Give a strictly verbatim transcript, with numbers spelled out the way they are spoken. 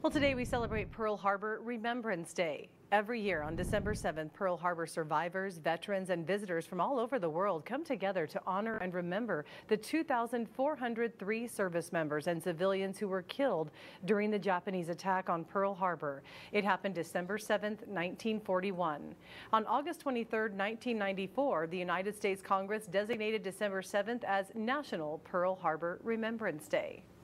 Well, today we celebrate Pearl Harbor Remembrance Day. Every year on December seventh, Pearl Harbor survivors, veterans, and visitors from all over the world come together to honor and remember the two thousand four hundred three service members and civilians who were killed during the Japanese attack on Pearl Harbor. It happened December seventh, nineteen forty-one. On August twenty-third, nineteen ninety-four, the United States Congress designated December seventh as National Pearl Harbor Remembrance Day.